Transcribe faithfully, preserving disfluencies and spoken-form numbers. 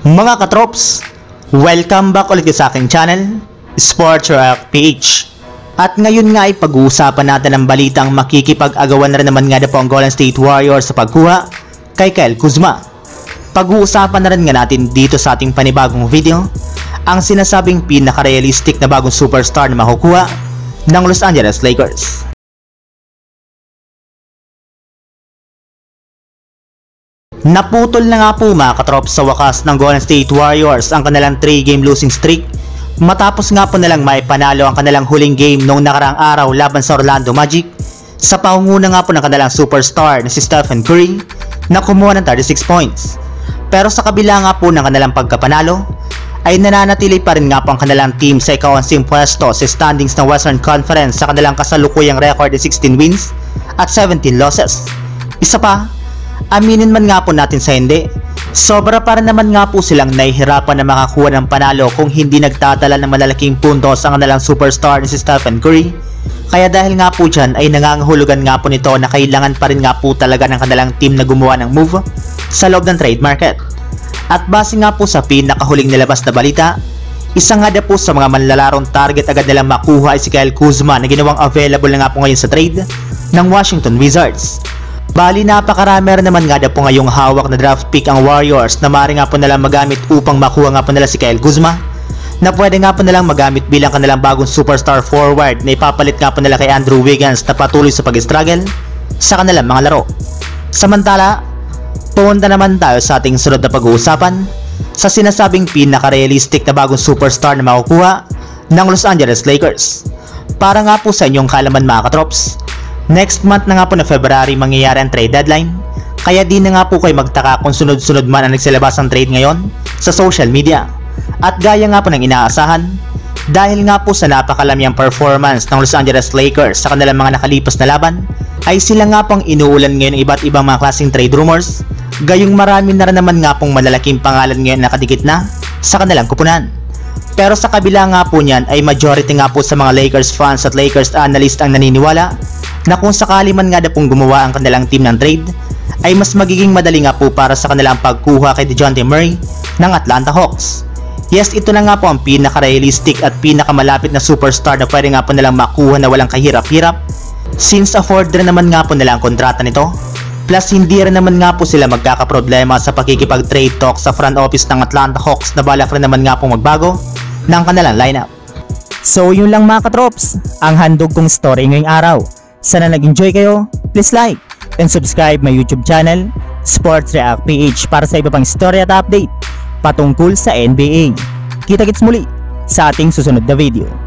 Mga katrops, welcome back ulit sa aking channel, Sports React P H. At ngayon nga ay pag-uusapan natin ang balitang makikipag-agawan na rin naman nga na po ang Golden State Warriors sa pagkuha kay Kyle Kuzma. Pag-uusapan na rin nga natin dito sa ating panibagong video ang sinasabing pinaka-realistic na bagong superstar na makukuha ng Los Angeles Lakers. Naputol na nga po mga katrops sa wakas ng Golden State Warriors ang kanilang three game losing streak matapos nga po nilang maipanalo ang kanilang huling game noong nakaraang araw laban sa Orlando Magic sa pangunguna nga po ng kanilang superstar na si Stephen Curry na kumuha ng thirty-six points. Pero sa kabila nga po ng kanilang pagkapanalo ay nananatili pa rin nga po ang kanilang team sa ikawansing pwesto sa standings ng Western Conference sa kanilang kasalukuyang record na sixteen wins at seventeen losses. Isa pa, aminin man nga po natin sa hindi, sobra pa rin naman nga po silang nahihirapan na makakuha ng panalo kung hindi nagtatala ng malalaking puntos ang kanilang superstar ni si Stephen Curry. Kaya dahil nga po dyan ay nangangahulugan nga po nito na kailangan pa rin nga po talaga ng kanilang team na gumawa ng move sa loob ng trade market. At base nga po sa pinakahuling nilabas na balita, isa nga na po sa mga manlalarong target agad nilang makuha ay si Kyle Kuzma na ginawang available na nga po ngayon sa trade ng Washington Wizards. Bali napakarami rin naman nga na po ngayong hawak na draft pick ang Warriors na maaari nga po nalang magamit upang makuha nga po nila si Kyle Kuzma, na pwede nga po nalang magamit bilang kanilang bagong superstar forward na ipapalit nga po nila kay Andrew Wiggins na patuloy sa pag-struggle sa kanilang mga laro. Samantala, pumunta naman tayo sa ating sunod na pag-uusapan sa sinasabing pinaka-realistic na bagong superstar na makukuha ng Los Angeles Lakers. Para nga po sa inyong kalaman mga katrops, next month na nga po na February mangyayari ang trade deadline, kaya di na nga po kayo magtaka kung sunod-sunod man ang nagsilabas ang trade ngayon sa social media. At gaya nga po ng inaasahan, dahil nga po sa napakalamyang performance ng Los Angeles Lakers sa kanilang mga nakalipas na laban, ay sila nga pong inuulan ngayon ng iba't ibang mga klaseng trade rumors, gayong marami na rin naman nga pong malalaking pangalan ngayon nakadikit na sa kanilang kupunan. Pero sa kabila nga po niyan ay majority nga po sa mga Lakers fans at Lakers analyst ang naniniwala na kung sakali man nga na pong gumawa ang kanilang team ng trade, ay mas magiging madali nga po para sa kanilang pagkuha kay DeJounte Murray ng Atlanta Hawks. Yes, ito na nga po ang pinaka-realistic at pinakamalapit na superstar na pwede nga po nilang makuha na walang kahirap-hirap, since afford rin naman nga po nila ang kontrata nito. Plus hindi rin naman nga po sila magkakaproblema sa pakikipag-trade talk sa front office ng Atlanta Hawks na balak rin naman nga po magbago ng kanilang lineup. So yun lang mga katrops, ang handog kong story ngayong araw. Sana nag-enjoy kayo, please like and subscribe my YouTube channel, Sports React P H, para sa iba pang story at update patungkol sa N B A. Kita-kits muli sa ating susunod na video.